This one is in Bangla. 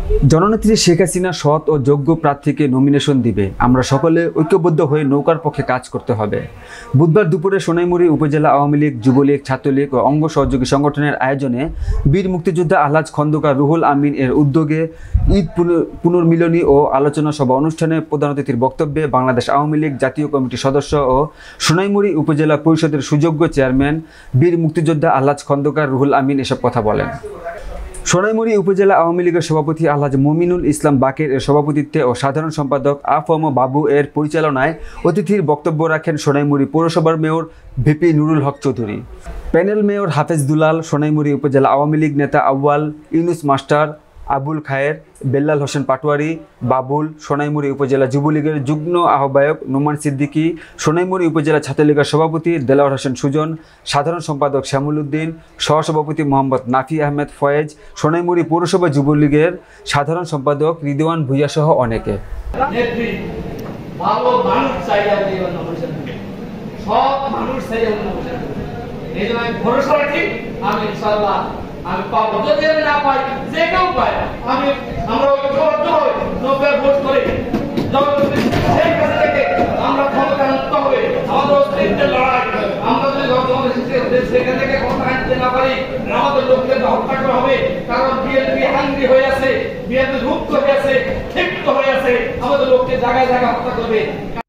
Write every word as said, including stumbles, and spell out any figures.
জননেত্রী শেখ হাসিনা সৎ ও যোগ্য প্রার্থীকে নমিনেশন দিবে, আমরা সকলে ঐক্যবদ্ধ হয়ে নৌকার পক্ষে কাজ করতে হবে। বুধবার দুপুরে সোনাইমুড়ি উপজেলা আওয়ামী লীগ, যুবলীগ, ছাত্রলীগ ও অঙ্গ সহযোগী সংগঠনের আয়োজনে বীর মুক্তিযোদ্ধা আলহাজ খন্দকার রুহুল আমিন এর উদ্যোগে ঈদ পুনর্মিলনী ও আলোচনা সভা অনুষ্ঠানে প্রধান অতিথির বক্তব্যে বাংলাদেশ আওয়ামী লীগ জাতীয় কমিটির সদস্য ও সোনাইমুড়ি উপজেলা পরিষদের সুযোগ্য চেয়ারম্যান বীর মুক্তিযোদ্ধা আলহাজ খন্দকার রুহুল আমিন এসব কথা বলেন। সোনাইমুড়ি উপজেলা আওয়ামী লীগের সভাপতি আলহাজ মুমিনুল ইসলাম বাকের এর সভাপতিত্বে ও সাধারণ সম্পাদক আফম বাবু এর পরিচালনায় অতিথির বক্তব্য রাখেন সোনাইমুড়ি পৌরসভার mayor VP Nurul Haque Chowdhury. Panel mayor Hafez Dulal, Sonaimuri upazila Awami League নেতা আউয়াল, ইউনুস মাস্টার, আবুল খায়ের, বেল্লাল হোসেন পাটোয়ারি, বাবুল, সোনাইমুড়ি উপজেলা যুবলীগের যুগ্ম আহ্বায়ক নোমান সিদ্দিকী, সোনাইমুড়ি উপজেলা ছাত্রলীগের সভাপতি দেলাওয়ার হোসেন সুজন, সাধারণ সম্পাদক শ্যামল উদ্দিন, সহসভাপতি মোহাম্মদ নাফি আহমেদ ফয়েজ, সোনাইমুড়ি পৌরসভা যুবলীগের সাধারণ সম্পাদক রিদওয়ান ভুইয়া সহ অনেকে। আমি পাবো, যদি আমি না পাই, যে কেউ পাই, আমি আমরা ঐক্যবদ্ধ হই, নৌকায় ভোট করে সেই কাছে থেকে আমরা ক্ষমতা মুক্ত হবে। আমাদের অস্তিত্বের লড়াই, আমরা যদি সেখান থেকে ক্ষমতা আনতে না পারি, আমাদের লোককে হত্যা করা হবে। কারণ বিএনপি হাঙ্গি হয়ে আছে, বিএনপি রুক্ত হয়ে আছে, ক্ষিপ্ত হয়ে আছে, আমাদের লোককে জায়গায় জায়গায় হত্যা করবে।